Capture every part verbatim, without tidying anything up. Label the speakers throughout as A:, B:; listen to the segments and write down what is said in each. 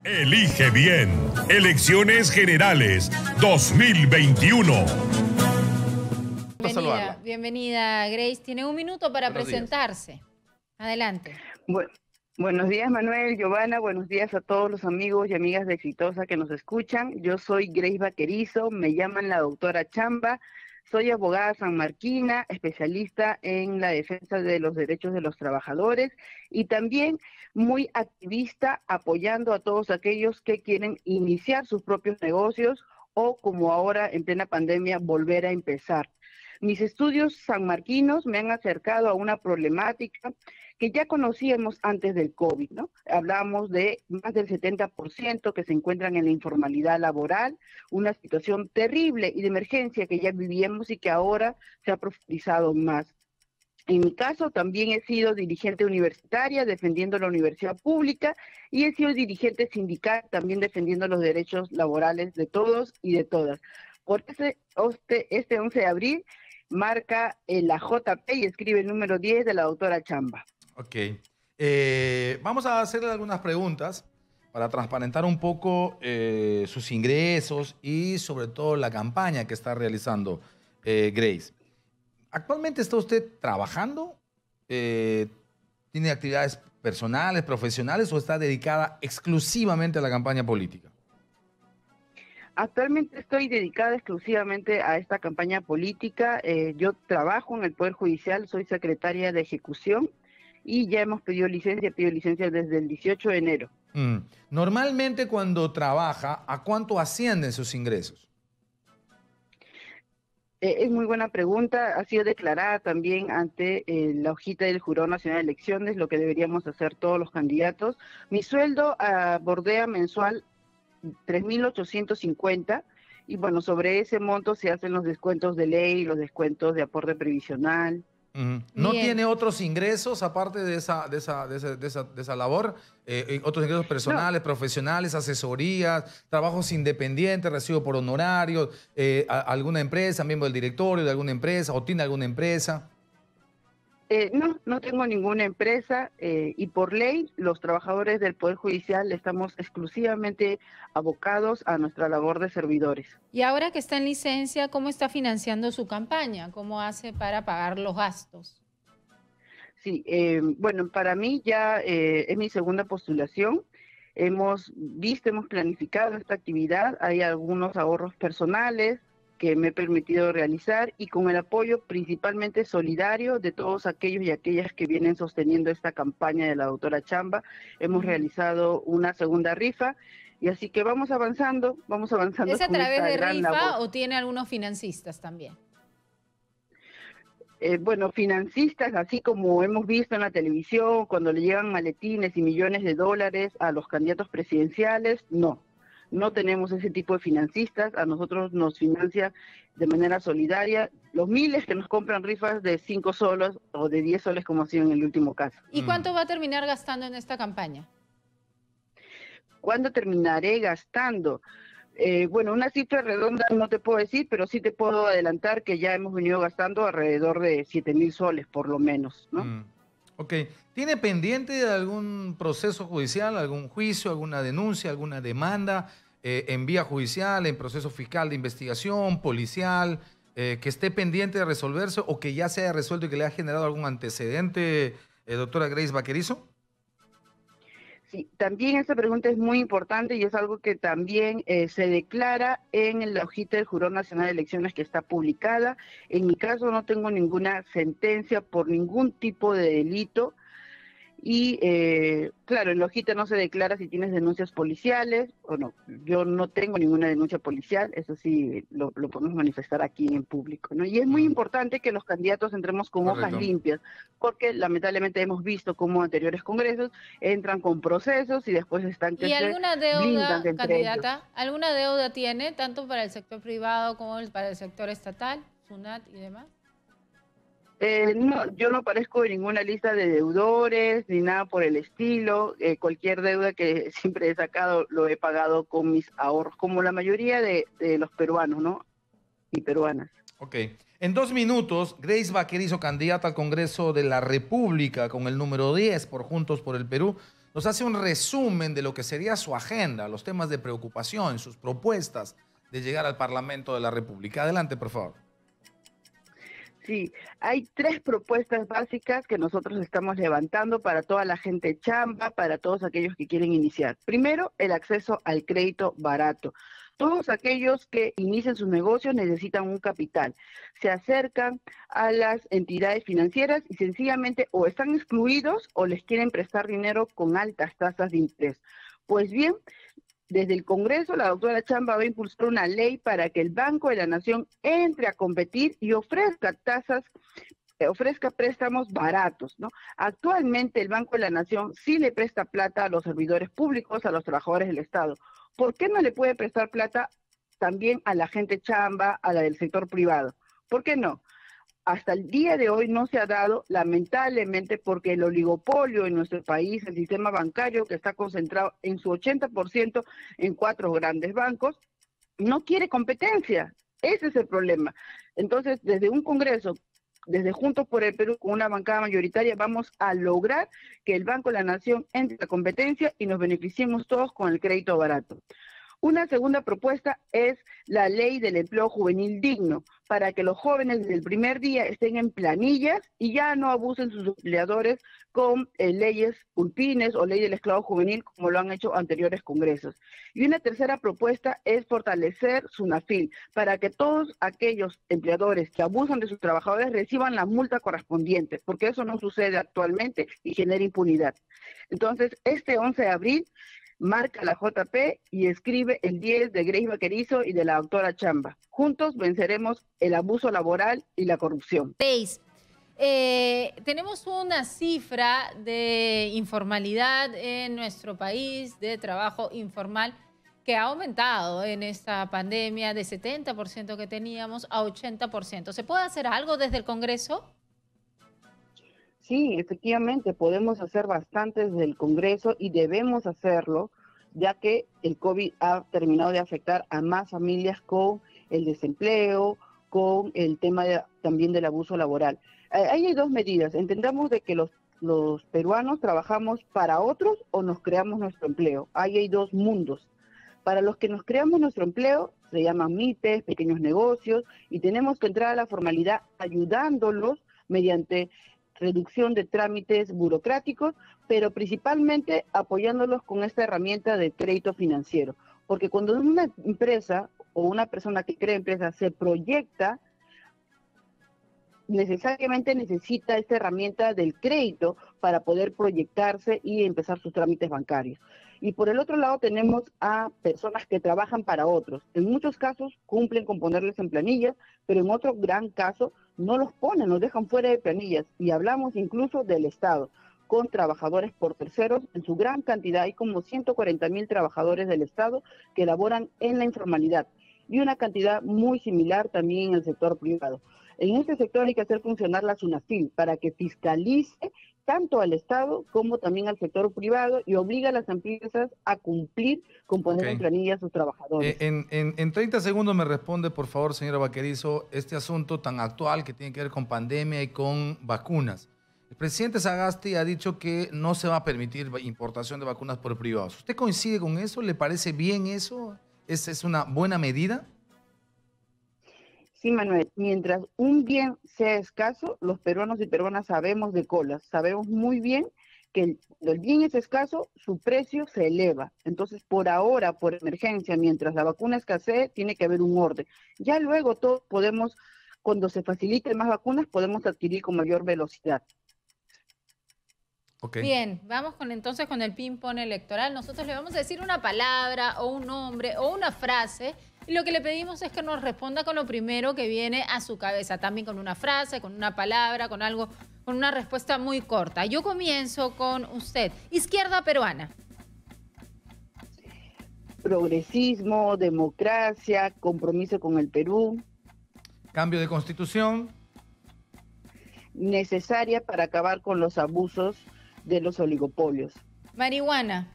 A: Elige bien. Elecciones Generales dos mil veintiuno.
B: Bienvenida, bienvenida Grace. Tiene un minuto para
C: Buenos
B: presentarse.
C: días.
B: Adelante.
D: Bueno, buenos días, Manuel, Giovanna, buenos días a todos los amigos y amigas de Exitosa que nos escuchan. Yo soy Grace Vaquerizo, me llaman la doctora Chamba, soy abogada sanmarquina, especialista en la defensa de los derechos de los trabajadores y también muy activista apoyando a todos aquellos que quieren iniciar sus propios negocios o, como ahora en plena pandemia, volver a empezar. Mis estudios sanmarquinos me han acercado a una problemática que ya conocíamos antes del COVID, ¿no? Hablamos de más del setenta por ciento que se encuentran en la informalidad laboral, una situación terrible y de emergencia que ya vivíamos y que ahora se ha profundizado más. En mi caso, también he sido dirigente universitaria defendiendo la universidad pública y he sido dirigente sindical también defendiendo los derechos laborales de todos y de todas. Por ese, este, este once de abril marca eh, la J P y escribe el número diez de la doctora Chamba.
C: Ok. Eh, vamos a hacerle algunas preguntas para transparentar un poco eh, sus ingresos y sobre todo la campaña que está realizando eh, Grace. ¿Actualmente está usted trabajando? Eh, ¿Tiene actividades personales, profesionales o está dedicada exclusivamente a la campaña política?
D: Actualmente estoy dedicada exclusivamente a esta campaña política. Eh, yo trabajo en el Poder Judicial, soy secretaria de ejecución y ya hemos pedido licencia, pido licencia desde el dieciocho de enero.
C: Mm. Normalmente cuando trabaja, ¿a cuánto ascienden sus ingresos?
D: Eh, es muy buena pregunta, ha sido declarada también ante eh, la hojita del Jurado Nacional de Elecciones, lo que deberíamos hacer todos los candidatos. Mi sueldo uh, bordea mensual tres mil ochocientos cincuenta y bueno, sobre ese monto se hacen los descuentos de ley, los descuentos de aporte previsional.
C: Uh-huh. ¿No
B: Bien.
C: tiene otros ingresos aparte de esa, de esa, de esa, de esa, de esa labor? Eh, ¿Otros ingresos personales, no. profesionales, asesorías, trabajos independientes, recibo por honorarios, eh, a, alguna empresa, miembro del directorio de alguna empresa o tiene alguna empresa?
D: Eh, no, no tengo ninguna empresa eh, y por ley los trabajadores del Poder Judicial estamos exclusivamente abocados a nuestra labor de servidores.
B: Y ahora que está en licencia, ¿cómo está financiando su campaña? ¿Cómo hace para pagar los gastos?
D: Sí, eh, bueno, para mí ya eh, es mi segunda postulación. Hemos visto, hemos planificado esta actividad. Hay algunos ahorros personales que me he permitido realizar y con el apoyo principalmente solidario de todos aquellos y aquellas que vienen sosteniendo esta campaña de la doctora Chamba. Hemos realizado una segunda rifa y así que vamos avanzando, vamos avanzando.
B: ¿Es a través de rifa
D: labor.
B: o tiene algunos financistas también?
D: Eh, bueno, financistas, así como hemos visto en la televisión, cuando le llegan maletines y millones de dólares a los candidatos presidenciales, no. No tenemos ese tipo de financistas, a nosotros nos financia de manera solidaria los miles que nos compran rifas de cinco soles o de diez soles como ha sido en el último caso.
B: ¿Y cuánto va a terminar gastando en esta campaña?
D: ¿Cuándo terminaré gastando? Eh, bueno, una cifra redonda no te puedo decir, pero sí te puedo adelantar que ya hemos venido gastando alrededor de siete mil soles por lo menos, ¿no?
C: Mm. Ok. ¿Tiene pendiente algún proceso judicial, algún juicio, alguna denuncia, alguna demanda eh, en vía judicial, en proceso fiscal de investigación, policial, eh, que esté pendiente de resolverse o que ya se haya resuelto y que le ha generado algún antecedente, eh, doctora Grace Vaquerizo?
D: Sí, también esta pregunta es muy importante y es algo que también eh, se declara en la hojita del Jurado Nacional de Elecciones que está publicada. En mi caso no tengo ninguna sentencia por ningún tipo de delito y eh, claro, en la hojita no se declara si tienes denuncias policiales o no. Yo no tengo ninguna denuncia policial, eso sí lo, lo podemos manifestar aquí en público, ¿no? Y es muy mm. importante que los candidatos entremos con Correcto. hojas limpias, porque lamentablemente hemos visto cómo anteriores congresos entran con procesos y después están que
B: ¿Y
D: se
B: alguna deuda,
D: entre
B: candidata,
D: ellos.
B: alguna deuda tiene, tanto para el sector privado como para el sector estatal, SUNAT y demás?
D: Eh, no, yo no aparezco en ninguna lista de deudores ni nada por el estilo. Eh, cualquier deuda que siempre he sacado lo he pagado con mis ahorros, como la mayoría de, de los peruanos, ¿no? Y peruanas.
C: Ok. En dos minutos, Grace Vaquerizo, candidata al Congreso de la República con el número diez por Juntos por el Perú. nos hace un resumen de lo que sería su agenda, los temas de preocupación, sus propuestas de llegar al Parlamento de la República. Adelante, por favor.
D: Sí, hay tres propuestas básicas que nosotros estamos levantando para toda la gente chamba, para todos aquellos que quieren iniciar. Primero, el acceso al crédito barato. Todos aquellos que inician sus negocios necesitan un capital. Se acercan a las entidades financieras y sencillamente o están excluidos o les quieren prestar dinero con altas tasas de interés. Pues bien, desde el Congreso, la doctora Chamba va a impulsar una ley para que el Banco de la Nación entre a competir y ofrezca tasas, eh, ofrezca préstamos baratos, ¿no? Actualmente el Banco de la Nación sí le presta plata a los servidores públicos, a los trabajadores del Estado. ¿Por qué no le puede prestar plata también a la gente chamba, a la del sector privado? ¿Por qué no? Hasta el día de hoy no se ha dado, lamentablemente, porque el oligopolio en nuestro país, el sistema bancario que está concentrado en su ochenta por ciento en cuatro grandes bancos, no quiere competencia. Ese es el problema. Entonces, desde un Congreso, desde Juntos por el Perú, con una bancada mayoritaria, vamos a lograr que el Banco de la Nación entre a competencia y nos beneficiemos todos con el crédito barato. Una segunda propuesta es la ley del empleo juvenil digno, para que los jóvenes desde el primer día estén en planillas y ya no abusen sus empleadores con eh, leyes ulpines o ley del esclavo juvenil como lo han hecho anteriores congresos. Y una tercera propuesta es fortalecer SUNAFIL, para que todos aquellos empleadores que abusan de sus trabajadores reciban la multa correspondiente, porque eso no sucede actualmente y genera impunidad. Entonces, este once de abril, marca la J P y escribe el diez de Grace Vaquerizo y de la doctora Chamba. Juntos venceremos el abuso laboral y la corrupción.
B: Grace, eh, tenemos una cifra de informalidad en nuestro país, de trabajo informal, que ha aumentado en esta pandemia de setenta por ciento que teníamos a ochenta por ciento. ¿Se puede hacer algo desde el Congreso?
D: Sí, efectivamente, podemos hacer bastante desde el Congreso y debemos hacerlo, ya que el COVID ha terminado de afectar a más familias con el desempleo, con el tema de, también del abuso laboral. Eh, ahí hay dos medidas. Entendamos de que los, los peruanos trabajamos para otros o nos creamos nuestro empleo. Ahí hay dos mundos. Para los que nos creamos nuestro empleo, se llaman M I P E S, pequeños negocios, y tenemos que entrar a la formalidad ayudándolos mediante reducción de trámites burocráticos, pero principalmente apoyándolos con esta herramienta de crédito financiero. Porque cuando una empresa o una persona que crea empresa se proyecta, necesariamente necesita esta herramienta del crédito para poder proyectarse y empezar sus trámites bancarios. Y por el otro lado tenemos a personas que trabajan para otros. En muchos casos cumplen con ponerles en planillas, pero en otro gran caso no los ponen, los dejan fuera de planillas. Y hablamos incluso del Estado, con trabajadores por terceros en su gran cantidad. Hay como ciento cuarenta mil trabajadores del Estado que laboran en la informalidad y una cantidad muy similar también en el sector privado. En este sector hay que hacer funcionar la SUNAFIL para que fiscalice tanto al Estado como también al sector privado y obliga a las empresas a cumplir con poner okay. en planilla a sus trabajadores.
C: Eh, en, en, en treinta segundos me responde, por favor, señora Vaquerizo, este asunto tan actual que tiene que ver con pandemia y con vacunas. El presidente Sagasti ha dicho que no se va a permitir importación de vacunas por privados. ¿Usted coincide con eso? ¿Le parece bien eso? ¿Es, es una buena medida?
D: Sí, Manuel, mientras un bien sea escaso, los peruanos y peruanas sabemos de colas, sabemos muy bien que el, el bien es escaso, su precio se eleva. Entonces, por ahora, por emergencia, mientras la vacuna escasee, tiene que haber un orden. Ya luego todos podemos, cuando se faciliten más vacunas, podemos adquirir con mayor velocidad.
B: Okay. Bien, vamos con entonces con el ping-pong electoral. Nosotros le vamos a decir una palabra o un nombre o una frase y lo que le pedimos es que nos responda con lo primero que viene a su cabeza, también con una frase, con una palabra, con algo, con una respuesta muy corta. Yo comienzo con usted. Izquierda peruana.
D: Progresismo, democracia, compromiso con el Perú.
C: Cambio de constitución.
D: Necesaria para acabar con los abusos de los oligopolios.
B: Marihuana.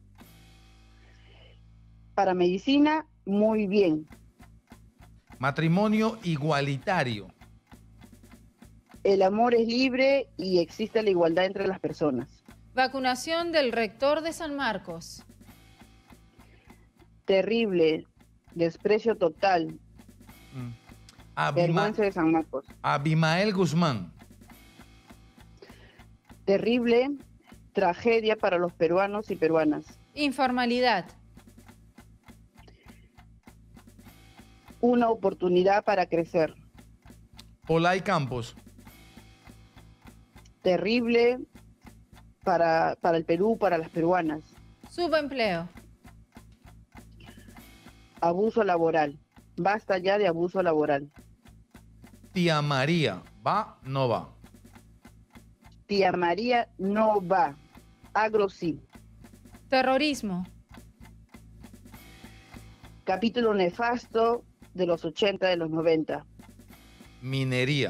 D: Para medicina, muy bien.
C: Matrimonio igualitario.
D: El amor es libre y existe la igualdad entre las personas.
B: Vacunación del rector de San Marcos.
D: Terrible, desprecio total,
C: Mm. Abima-
D: vergüenza de San Marcos.
C: Abimael Guzmán.
D: Terrible, tragedia para los peruanos y peruanas.
B: Informalidad.
D: Una oportunidad para crecer.
C: Olay Campos.
D: Terrible para, para el Perú, para las peruanas.
B: Subempleo.
D: Abuso laboral. Basta ya de abuso laboral.
C: Tía María. ¿Va? No va.
D: Tía María no va. Agro sí.
B: Terrorismo.
D: Capítulo nefasto de los ochenta, de los noventa.
C: Minería.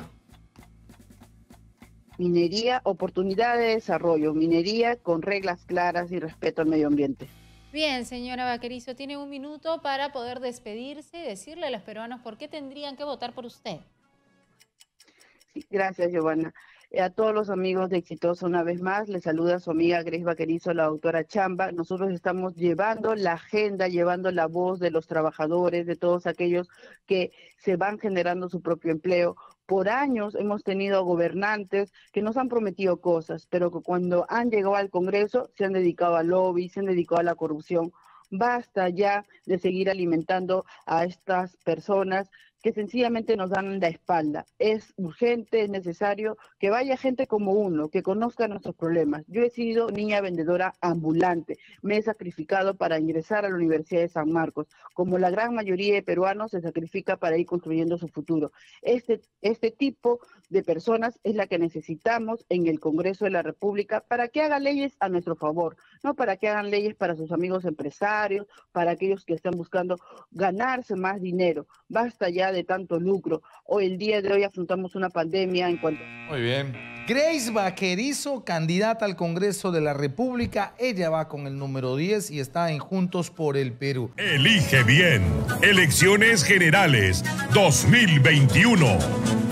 D: Minería, oportunidad de desarrollo. Minería con reglas claras y respeto al medio ambiente.
B: Bien, señora Vaquerizo, tiene un minuto para poder despedirse y decirle a los peruanos por qué tendrían que votar por usted.
D: Sí, gracias, Giovanna. Eh, a todos los amigos de Exitosa, una vez más, les saluda su amiga Grace Vaquerizo, la doctora Chamba. Nosotros estamos llevando la agenda, llevando la voz de los trabajadores, de todos aquellos que se van generando su propio empleo. Por años hemos tenido gobernantes que nos han prometido cosas, pero que cuando han llegado al Congreso se han dedicado al lobby, se han dedicado a la corrupción. Basta ya de seguir alimentando a estas personas que sencillamente nos dan la espalda. Es urgente, es necesario que vaya gente como uno, que conozca nuestros problemas. Yo he sido niña vendedora ambulante, me he sacrificado para ingresar a la Universidad de San Marcos, como la gran mayoría de peruanos se sacrifica para ir construyendo su futuro. Este, este tipo de personas es la que necesitamos en el Congreso de la República para que haga leyes a nuestro favor, no para que hagan leyes para sus amigos empresarios, para aquellos que están buscando ganarse más dinero. Basta ya de tanto lucro. Hoy, el día de hoy, afrontamos una pandemia en cuanto...
C: Muy bien. Grace Vaquerizo, candidata al Congreso de la República. Ella va con el número diez y está en Juntos por el Perú.
A: Elige bien. Elecciones Generales dos mil veintiuno.